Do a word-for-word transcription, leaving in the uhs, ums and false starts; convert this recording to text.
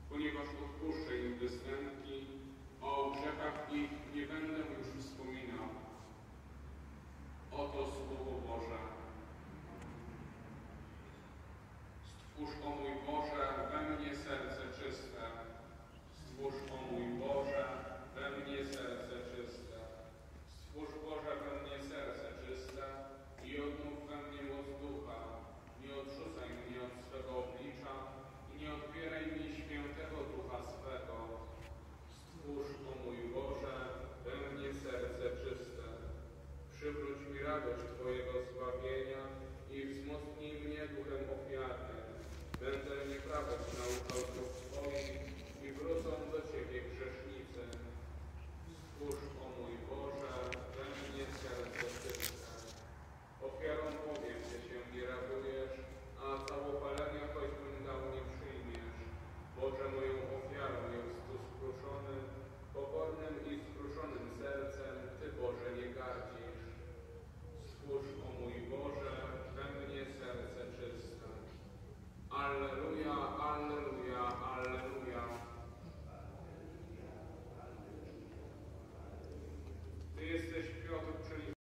ponieważ odpuszczę im występki, a o grzechach ich nie będę już wspominał. Oto Słowo Boże. Stwórz, o mój Boże,